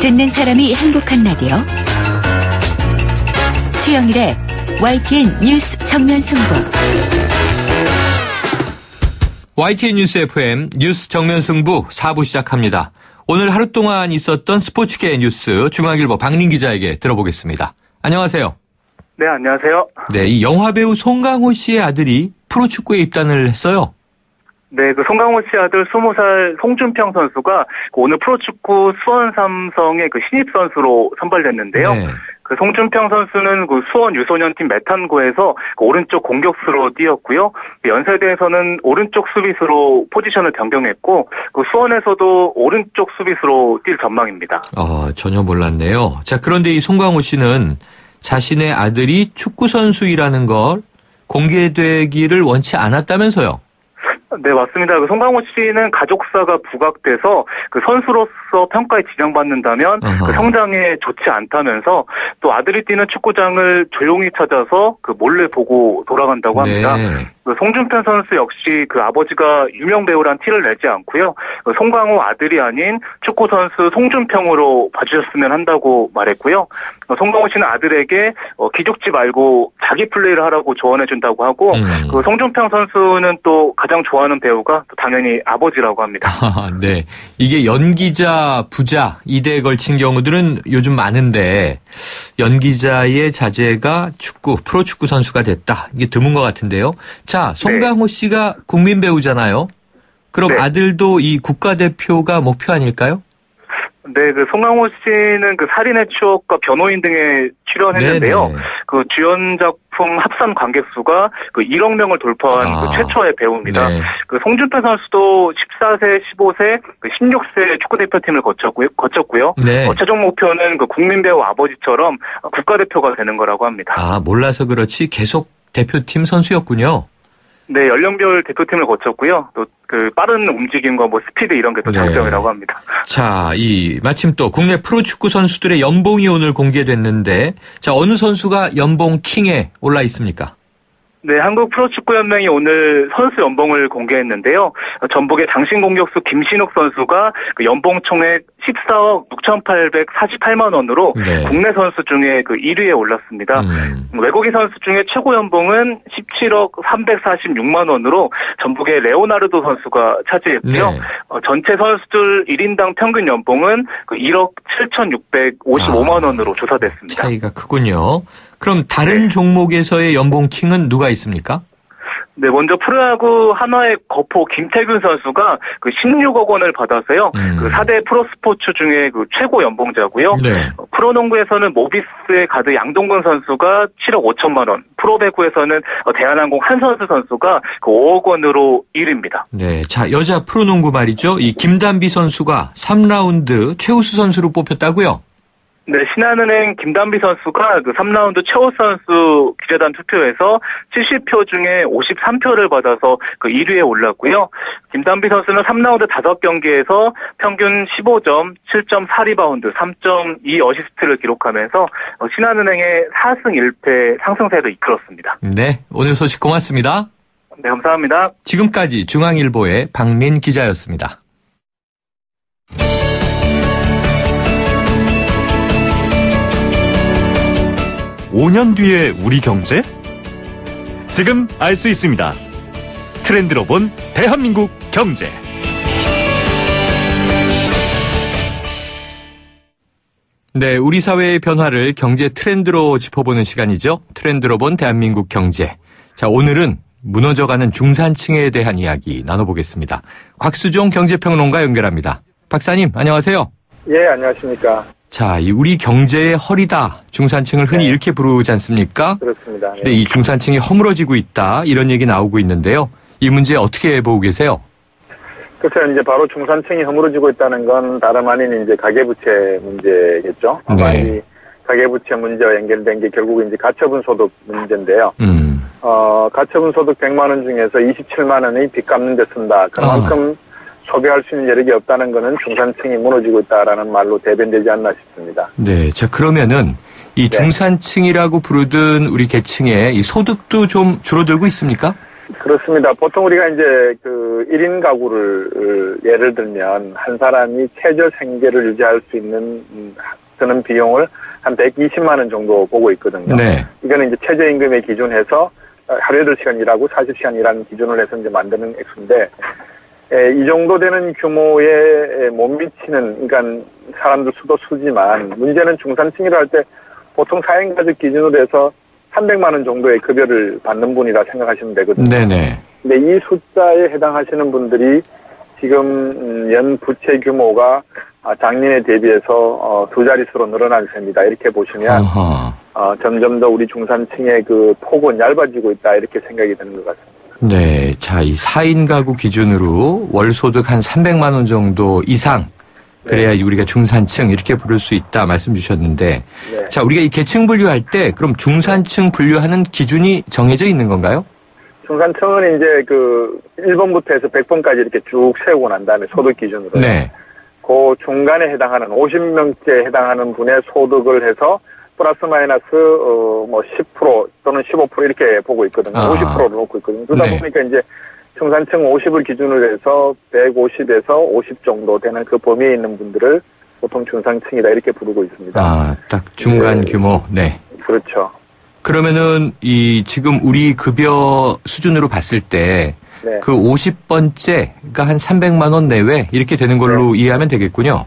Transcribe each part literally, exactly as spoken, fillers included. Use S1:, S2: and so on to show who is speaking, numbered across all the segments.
S1: 듣는 사람이 행복한 라디오 최영일의 와이티엔 뉴스 정면 승부.
S2: 와이티엔 뉴스 에프엠 뉴스 정면 승부 사 부 시작합니다. 오늘 하루 동안 있었던 스포츠계 뉴스 중앙일보 박민 기자에게 들어보겠습니다. 안녕하세요.
S3: 네, 안녕하세요.
S2: 네, 이 영화배우 송강호 씨의 아들이 프로축구에 입단을 했어요.
S3: 네, 그 송강호 씨 아들 스무 살 송준평 선수가 오늘 프로축구 수원 삼성의 그 신입 선수로 선발됐는데요. 네. 그 송준평 선수는 그 수원 유소년팀 메탄고에서 그 오른쪽 공격수로 뛰었고요. 연세대에서는 오른쪽 수비수로 포지션을 변경했고, 그 수원에서도 오른쪽 수비수로 뛸 전망입니다.
S2: 어, 전혀 몰랐네요. 자, 그런데 이 송강호 씨는 자신의 아들이 축구 선수이라는 걸 공개되기를 원치 않았다면서요?
S3: 네, 맞습니다. 그 송강호 씨는 가족사가 부각돼서 그 선수로서 평가에 지정받는다면
S2: 어허.
S3: 그 성장에 좋지 않다면서 또 아들이 뛰는 축구장을 조용히 찾아서 그 몰래 보고 돌아간다고 합니다.
S2: 네.
S3: 그 송준편 선수 역시 그 아버지가 유명 배우란 티를 내지 않고요. 그 송강호 아들이 아닌 축구 선수 송준평으로 봐주셨으면 한다고 말했고요. 어, 송강호 씨는 아들에게 어, 기죽지 말고 자기 플레이를 하라고 조언해준다고 하고,
S2: 음.
S3: 그 송준평 선수는 또 가장 좋아하는 배우가 또 당연히 아버지라고 합니다.
S2: 아, 네, 이게 연기자, 부자 이대에 걸친 경우들은 요즘 많은데 연기자의 자제가 축구, 프로축구 선수가 됐다. 이게 드문 것 같은데요. 자, 송강호
S3: 네.
S2: 씨가 국민 배우잖아요. 그럼
S3: 네.
S2: 아들도 이 국가대표가 목표 아닐까요?
S3: 네, 그 송강호 씨는 그 살인의 추억과 변호인 등에 출연했는데요.
S2: 네네.
S3: 그 주연 작품 합산 관객 수가 그 일억 명을 돌파한
S2: 아.
S3: 그 최초의 배우입니다.
S2: 네.
S3: 그 송준표 선수도 십사 세, 십오 세, 그 십육 세 축구 대표팀을 거쳤고요. 거쳤고요.
S2: 네.
S3: 어, 최종 목표는 그 국민 배우 아버지처럼 국가대표가 되는 거라고 합니다.
S2: 아, 몰라서 그렇지 계속 대표팀 선수였군요.
S3: 네, 연령별 대표팀을 거쳤고요. 또 그 빠른 움직임과 뭐 스피드 이런 게 또 장점이라고 합니다.
S2: 자, 이 마침 또 국내 프로축구 선수들의 연봉이 오늘 공개됐는데, 자, 어느 선수가 연봉 킹에 올라 있습니까?
S3: 네, 한국 프로축구연맹이 오늘 선수 연봉을 공개했는데요. 전북의 장신 공격수 김신욱 선수가 그 연봉 총액 십사억 육천팔백사십팔만 원으로
S2: 네.
S3: 국내 선수 중에 그 일 위에 올랐습니다.
S2: 음.
S3: 외국인 선수 중에 최고 연봉은 십칠억 삼백사십육만 원으로 전북의 레오나르도 선수가 차지했고요.
S2: 네.
S3: 어, 전체 선수들 일 인당 평균 연봉은 그 일억 칠천육백오십오만 원으로 조사됐습니다.
S2: 차이가 크군요. 그럼 다른
S3: 네.
S2: 종목에서의 연봉 킹은 누가 있습니까?
S3: 네, 먼저 프로야구 한화의 거포 김태균 선수가 그 십육억 원을 받아서요.
S2: 음.
S3: 그 사 대 프로스포츠 중에 그 최고 연봉자고요.
S2: 네.
S3: 어, 프로농구에서는 모비스의 가드 양동근 선수가 칠억 오천만 원, 프로배구에서는 어, 대한항공 한선수 선수가 그 오억 원으로 일 위입니다.
S2: 네. 자, 여자 프로농구 말이죠. 이 김단비 선수가 삼 라운드 최우수 선수로 뽑혔다고요?
S3: 네, 신한은행 김단비 선수가 그 삼 라운드 최우수 선수 기자단 투표에서 칠십 표 중에 오십삼 표를 받아서 그 일 위에 올랐고요. 김단비 선수는 삼 라운드 다섯 경기에서 평균 십오 점, 칠 점 사 리바운드, 삼 점 이 어시스트를 기록하면서 신한은행의 사 승 일 패 상승세를 이끌었습니다.
S2: 네, 오늘 소식 고맙습니다.
S3: 네, 감사합니다.
S2: 지금까지 중앙일보의 박민 기자였습니다.
S4: 오 년 뒤의 우리 경제? 지금 알 수 있습니다. 트렌드로 본 대한민국 경제.
S2: 네, 우리 사회의 변화를 경제 트렌드로 짚어보는 시간이죠. 트렌드로 본 대한민국 경제. 자, 오늘은 무너져가는 중산층에 대한 이야기 나눠보겠습니다. 곽수종 경제평론가 연결합니다. 박사님, 안녕하세요.
S5: 예, 안녕하십니까.
S2: 자, 이 우리 경제의 허리다. 중산층을 흔히
S5: 네.
S2: 이렇게 부르지 않습니까?
S5: 그렇습니다.
S2: 근데 이 중산층이 허물어지고 있다. 이런 얘기 나오고 있는데요. 이 문제 어떻게 보고 계세요?
S5: 그래서 이제 바로 중산층이 허물어지고 있다는 건 다름 아닌 이제 가계부채 문제겠죠. 아마
S2: 네.
S5: 이 가계부채 문제와 연결된 게 결국 이제 가처분 소득 문제인데요.
S2: 음.
S5: 어, 가처분 소득 백만 원 중에서 이십칠만 원이 빚 갚는 데 쓴다. 그만큼 아. 소비할 수 있는 여력이 없다는 것은 중산층이 무너지고 있다라는 말로 대변되지 않나 싶습니다.
S2: 네. 자, 그러면은 이 중산층이라고 부르던 우리 계층의 이 소득도 좀 줄어들고 있습니까?
S5: 그렇습니다. 보통 우리가 이제 그 일 인 가구를 예를 들면 한 사람이 최저 생계를 유지할 수 있는 드는 비용을 한 백이십만 원 정도 보고 있거든요.
S2: 네. 이거는
S5: 이제 최저임금에 기준해서 하루 여덟 시간 일하고 사십 시간 일하는 기준을 해서 이제 만드는 액수인데, 에, 이 정도 되는 규모에 못 미치는, 그러니까 사람들 수도 수지만, 문제는 중산층이라 할 때 보통 사 인 가족 기준으로 해서 삼백만 원 정도의 급여를 받는 분이라 생각하시면 되거든요.
S2: 네네.
S5: 근데 이 숫자에 해당하시는 분들이 지금 연 부채 규모가 작년에 대비해서 두 자릿수로 늘어난 셈이다. 이렇게 보시면 어, 점점 더 우리 중산층의 그 폭은 얇아지고 있다. 이렇게 생각이 드는 것 같습니다.
S2: 네. 자, 이 사 인 가구 기준으로 월 소득 한 삼백만 원 정도 이상, 그래야 네. 우리가 중산층 이렇게 부를 수 있다 말씀 주셨는데, 네. 자, 우리가 이 계층 분류할 때 그럼 중산층 분류하는 기준이 정해져 있는 건가요?
S5: 중산층은 이제 그 일 번부터 해서 백 번까지 이렇게 쭉 세우고 난 다음에 소득 기준으로. 네. 그 중간에 해당하는 오십 명째 해당하는 분의 소득을 해서 플러스 마이너스 어 뭐 십 퍼센트 또는 십오 퍼센트 이렇게 보고 있거든요. 아. 오십 퍼센트로 놓고 있거든요. 그러다 네. 보니까 이제 중산층 오십을 기준으로 해서 백오십에서 오십 정도 되는 그 범위에 있는 분들을 보통 중산층이다 이렇게 부르고 있습니다.
S2: 아, 딱 중간 네. 규모. 네.
S5: 그렇죠.
S2: 그러면은 이 지금 우리 급여 수준으로 봤을 때 그 네. 오십 번째, 그러니까 한 삼백만 원 내외 이렇게 되는 걸로 네. 이해하면 되겠군요.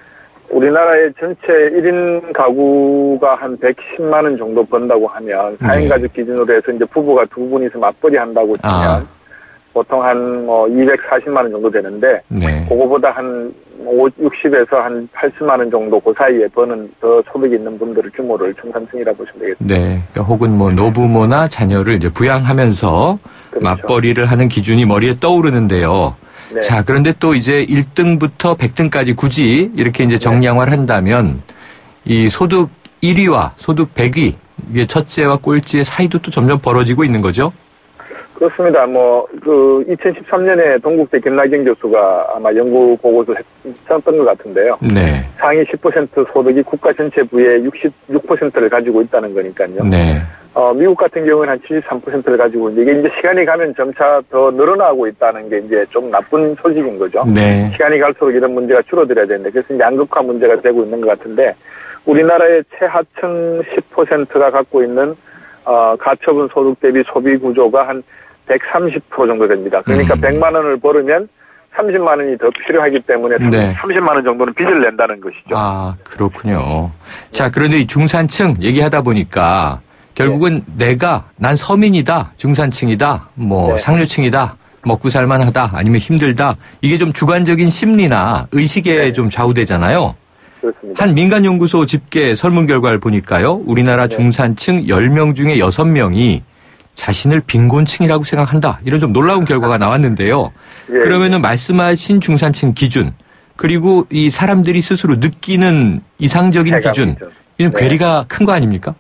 S5: 우리나라의 전체 일 인 가구가 한 백십만 원 정도 번다고 하면 사 인 네. 가족 기준으로 해서 이제 부부가 두 분이서 맞벌이 한다고 치면 아. 보통 한 뭐 이백사십만 원 정도 되는데 네. 그거보다 한 육십에서 한 팔십만 원 정도 그 사이에 버는 더 소득이 있는 분들의 규모를 중산층이라 보시면 되겠습니다.
S2: 네, 그러니까 혹은 뭐 노부모나 자녀를 이제 부양하면서 그렇죠. 맞벌이를 하는 기준이 머리에 떠오르는데요. 네. 자, 그런데 또 이제 일 등부터 백 등까지 굳이 이렇게 이제 정량화를 한다면 이 소득 일 위와 소득 백 위, 이게 첫째와 꼴찌의 사이도 또 점점 벌어지고 있는 거죠?
S5: 그렇습니다. 뭐, 그, 이천십삼 년에 동국대 김나경 교수가 아마 연구 보고서를 했었던 것 같은데요. 네. 상위 십 퍼센트 소득이 국가 전체 부의 육십육 퍼센트를 가지고 있다는 거니까요. 네. 어, 미국 같은 경우는 한 칠십삼 퍼센트를 가지고 있는데 이게 이제 시간이 가면 점차 더 늘어나고 있다는 게 이제 좀 나쁜 소식인 거죠. 네. 시간이 갈수록 이런 문제가 줄어들어야 되는데 그래서 이제 양극화 문제가 되고 있는 것 같은데 우리나라의 최하층 십 퍼센트가 갖고 있는 어, 가처분 소득 대비 소비 구조가 한 백삼십 퍼센트 정도 됩니다. 그러니까 음. 백만 원을 벌으면 삼십만 원이 더 필요하기 때문에 네. 삼십만 원 정도는 빚을 낸다는 것이죠.
S2: 아, 그렇군요. 자, 그런데 이 중산층 얘기하다 보니까 결국은 네. 내가 난 서민이다, 중산층이다, 뭐 네. 상류층이다, 먹고 살만하다, 아니면 힘들다. 이게 좀 주관적인 심리나 의식에 네. 좀 좌우되잖아요.
S5: 그렇습니다.
S2: 한 민간연구소 집계 설문 결과를 보니까요. 우리나라 네. 중산층 열 명 중에 여섯 명이 자신을 빈곤층이라고 생각한다. 이런 좀 놀라운 결과가 나왔는데요. 예, 그러면은 예. 말씀하신 중산층 기준 그리고 이 사람들이 스스로 느끼는 이상적인 기준 이런 네. 괴리가 큰 거 아닙니까?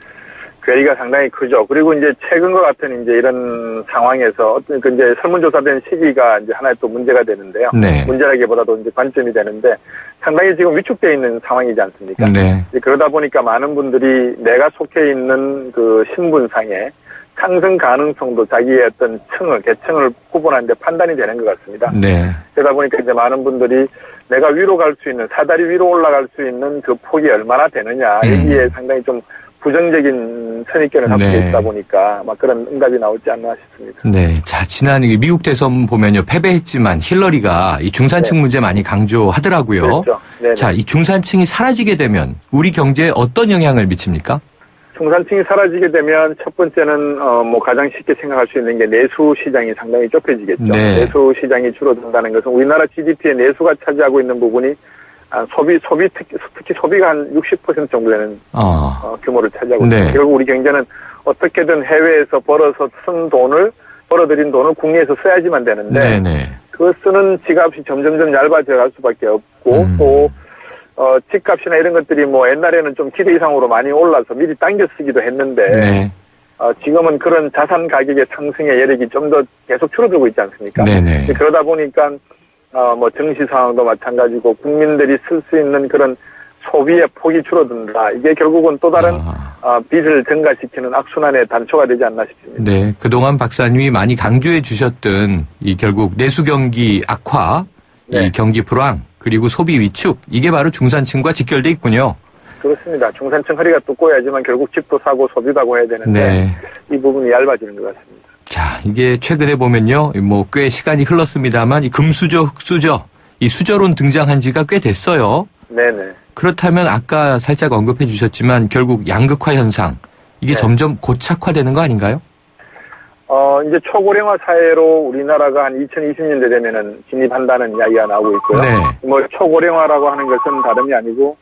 S5: 괴리가 상당히 크죠. 그리고 이제 최근과 같은 이제 이런 상황에서 어떤 그 이제 설문조사된 시기가 이제 하나의 또 문제가 되는데요. 네. 문제라기보다도 이제 관점이 되는데 상당히 지금 위축되어 있는 상황이지 않습니까? 네. 그러다 보니까 많은 분들이 내가 속해 있는 그 신분상에 상승 가능성도 자기의 어떤 층을, 계층을 구분하는데 판단이 되는 것 같습니다. 네. 그러다 보니까 이제 많은 분들이 내가 위로 갈 수 있는, 사다리 위로 올라갈 수 있는 그 폭이 얼마나 되느냐, 음. 여기에 상당히 좀 부정적인 선입견을 갖고 네. 있다 보니까 막 그런 응답이 나오지 않나 싶습니다.
S2: 네. 자, 지난 미국 대선 보면요. 패배했지만 힐러리가 이 중산층 네. 문제 많이 강조하더라고요. 그렇죠. 네네. 자, 이 중산층이 사라지게 되면 우리 경제에 어떤 영향을 미칩니까?
S5: 중산층이 사라지게 되면 첫 번째는 어 뭐 가장 쉽게 생각할 수 있는 게 내수 시장이 상당히 좁혀지겠죠. 네. 내수 시장이 줄어든다는 것은 우리나라 지디피의 내수가 차지하고 있는 부분이 아, 소비 소비 특히, 특히 소비가 한 육십 퍼센트 정도 되는 어. 어, 규모를 차지하고 있습니다. 네. 결국 우리 경제는 어떻게든 해외에서 벌어서 쓴 돈을 벌어들인 돈을 국내에서 써야지만 되는데 네네. 그 쓰는 지갑이 점점점 얇아져 갈 수밖에 없고 음. 또 어, 집값이나 이런 것들이 뭐 옛날에는 좀 기대 이상으로 많이 올라서 미리 당겨 쓰기도 했는데, 네. 어, 지금은 그런 자산 가격의 상승의 여력이 좀 더 계속 줄어들고 있지 않습니까? 네네. 그러다 보니까, 어, 뭐 정시 상황도 마찬가지고 국민들이 쓸 수 있는 그런 소비의 폭이 줄어든다. 이게 결국은 또 다른 아. 어, 빚을 증가시키는 악순환의 단초가 되지 않나 싶습니다.
S2: 네, 그동안 박사님이 많이 강조해 주셨던 이 결국 내수 경기 악화, 네. 이 경기 불황, 그리고 소비 위축, 이게 바로 중산층과 직결돼 있군요.
S5: 그렇습니다. 중산층 허리가 두꺼워야지만 결국 집도 사고 소비도 하고 해야 되는데 네. 이 부분이 얇아지는 것 같습니다.
S2: 자, 이게 최근에 보면요, 뭐 꽤 시간이 흘렀습니다만 이 금수저, 흑수저, 이 수저론 등장한 지가 꽤 됐어요. 네네. 그렇다면 아까 살짝 언급해 주셨지만 결국 양극화 현상, 이게 네. 점점 고착화되는 거 아닌가요?
S5: 어, 이제 초고령화 사회로 우리나라가 한 이천이십 년대 되면은 진입한다는 이야기가 나오고 있고요. 네. 뭐 초고령화라고 하는 것은 다름이 아니고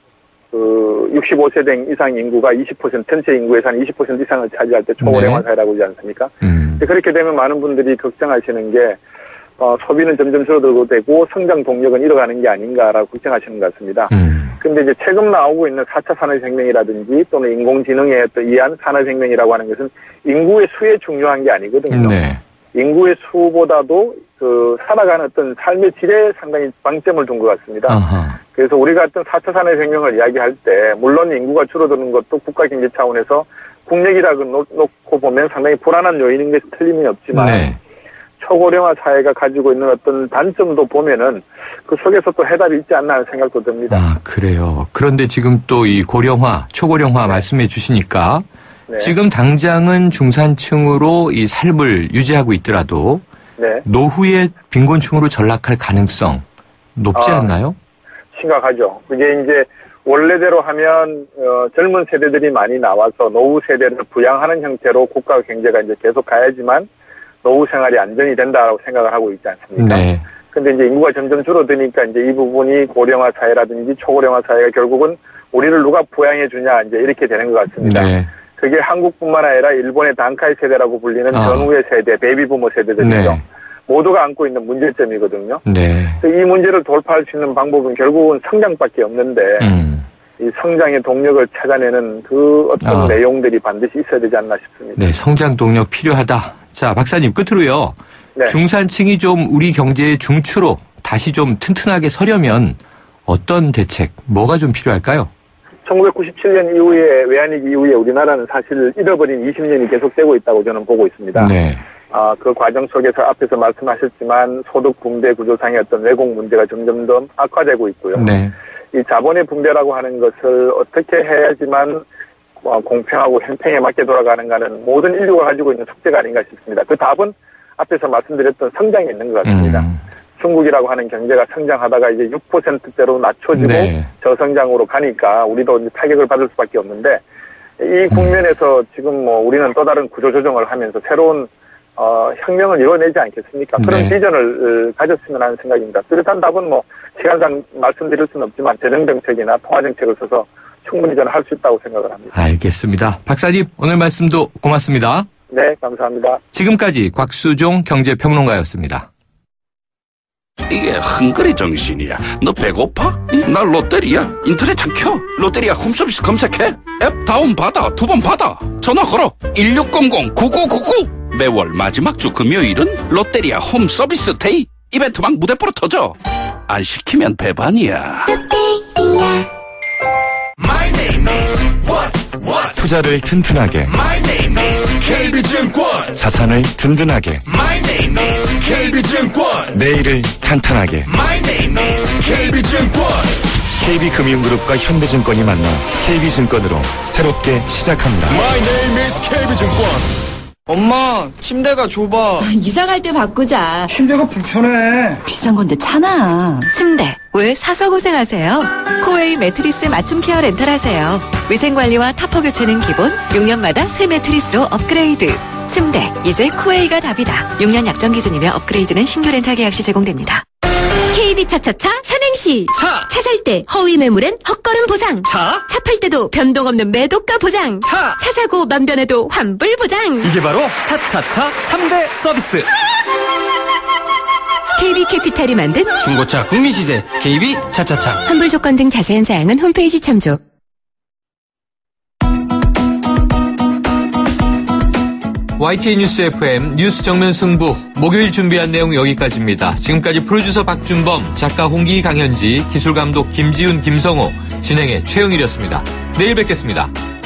S5: 그 육십오 세대 이상 인구가 이십 퍼센트, 전체 인구에서 한 이십 퍼센트 이상을 차지할 때 초고령화 네. 사회라고 하지 않습니까? 음. 그렇게 되면 많은 분들이 걱정하시는 게 어, 소비는 점점 줄어들고 되고 성장 동력은 잃어가는 게 아닌가라고 걱정하시는 것 같습니다. 음. 근데 이제 최근 나오고 있는 사 차 산업혁명이라든지 또는 인공지능에 또 의한 산업혁명이라고 하는 것은 인구의 수에 중요한 게 아니거든요. 네. 인구의 수보다도 그 살아가는 어떤 삶의 질에 상당히 방점을 둔 것 같습니다. 아하. 그래서 우리가 어떤 사 차 산업혁명을 이야기할 때 물론 인구가 줄어드는 것도 국가경제 차원에서 국력이라고 놓고 보면 상당히 불안한 요인인 것이 틀림이 없지만 네. 초고령화 사회가 가지고 있는 어떤 단점도 보면은 그 속에서 또 해답이 있지 않나 하는 생각도 듭니다.
S2: 아, 그래요. 그런데 지금 또 이 고령화, 초고령화 네. 말씀해 주시니까 네. 지금 당장은 중산층으로 이 삶을 유지하고 있더라도 네. 노후에 빈곤층으로 전락할 가능성 높지 아, 않나요?
S5: 심각하죠. 그게 이제 원래대로 하면 어, 젊은 세대들이 많이 나와서 노후 세대를 부양하는 형태로 국가 경제가 이제 계속 가야지만 노후 생활이 안정이 된다고 생각을 하고 있지 않습니까? 네. 근데 이제 인구가 점점 줄어드니까 이제 이 부분이 고령화 사회라든지 초고령화 사회가 결국은 우리를 누가 부양해 주냐 이제 이렇게 되는 것 같습니다. 네. 그게 한국뿐만 아니라 일본의 단카이 세대라고 불리는 아. 전후의 세대, 베이비부모 세대들이죠. 네. 모두가 안고 있는 문제점이거든요. 네. 이 문제를 돌파할 수 있는 방법은 결국은 성장밖에 없는데 음. 이 성장의 동력을 찾아내는 그 어떤 아. 내용들이 반드시 있어야 되지 않나 싶습니다.
S2: 네, 성장 동력 필요하다. 자, 박사님 끝으로요. 네. 중산층이 좀 우리 경제의 중추로 다시 좀 튼튼하게 서려면 어떤 대책, 뭐가 좀 필요할까요?
S5: 천구백구십칠 년 이후에 외환위기 이후에 우리나라는 사실 잃어버린 이십 년이 계속되고 있다고 저는 보고 있습니다. 네. 아, 그 과정 속에서 앞에서 말씀하셨지만 소득 분배 구조상의 어떤 왜곡 문제가 점점 더 악화되고 있고요. 네. 이 자본의 분배라고 하는 것을 어떻게 해야지만 공평하고 형평에 맞게 돌아가는가는 모든 인류가 가지고 있는 숙제가 아닌가 싶습니다. 그 답은 앞에서 말씀드렸던 성장에 있는 것 같습니다. 음. 중국이라고 하는 경제가 성장하다가 이제 육 퍼센트대로 낮춰지고 네. 저성장으로 가니까 우리도 이제 타격을 받을 수밖에 없는데 이 국면에서 음. 지금 뭐 우리는 또 다른 구조조정을 하면서 새로운 어, 혁명을 이뤄내지 않겠습니까? 그런 네. 비전을 가졌으면 하는 생각입니다. 뚜렷한 답은 뭐 시간상 말씀드릴 수는 없지만 재정정책이나 통화정책을 써서 충분히 저는 할 수 있다고 생각을 합니다.
S2: 알겠습니다. 박사님 오늘 말씀도 고맙습니다.
S5: 네, 감사합니다.
S2: 지금까지 곽수종 경제평론가였습니다.
S6: 이게 헝거리 정신이야. 너 배고파? 응? 나 롯데리아. 인터넷 참 켜. 롯데리아 홈서비스 검색해. 앱 다운받아. 두 번 받아. 전화 걸어. 일육공공 구구구구. 매월 마지막 주 금요일은 롯데리아 홈서비스 데이. 이벤트 막 무대뽀로 터져. 안 시키면 배반이야. 롯데리아.
S7: My name is what what
S4: 투자를 튼튼하게
S7: My name is 케이비증권
S4: 자산을 든든하게
S7: My name is 케이비증권
S4: 내일을 탄탄하게
S7: My name is 케이비증권
S4: 케이비금융그룹과 현대증권이 만나 케이비증권으로 새롭게 시작합니다.
S7: My name is 케이비증권
S8: 엄마, 침대가 좁아.
S9: 이사 갈 때 바꾸자.
S8: 침대가 불편해.
S9: 비싼 건데 참아.
S1: 침대 왜 사서 고생하세요? 코웨이 매트리스 맞춤 케어 렌탈하세요. 위생관리와 타퍼 교체는 기본, 육 년마다 새 매트리스로 업그레이드. 침대 이제 코웨이가 답이다. 육 년 약정 기준이며 업그레이드는 신규 렌탈 계약 시 제공됩니다.
S10: 케이비 차차차 삼행시.
S6: 차.
S10: 차 살 때 허위 매물엔 헛걸음 보상.
S6: 차.
S10: 차 팔 때도 변동 없는 매도가 보장.
S6: 차.
S10: 차 사고 만변해도 환불 보장.
S6: 이게 바로 차차차 삼 대 서비스.
S10: 케이비캐피탈이 만든
S6: 중고차 국민 시세 케이비 차차차.
S10: 환불 조건 등 자세한 사항은 홈페이지 참조.
S2: 와이티아이 뉴스 에프엠 뉴스 정면 승부 목요일 준비한 내용 여기까지입니다. 지금까지 프로듀서 박준범, 작가 홍기 강현지, 기술감독 김지훈 김성호, 진행의 최영일이었습니다. 내일 뵙겠습니다.